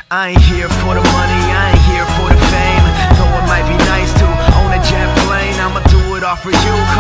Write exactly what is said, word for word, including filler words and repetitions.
I ain't here for the money, I ain't here for the fame. Though it might be nice to own a jet plane, I'ma do it all for you.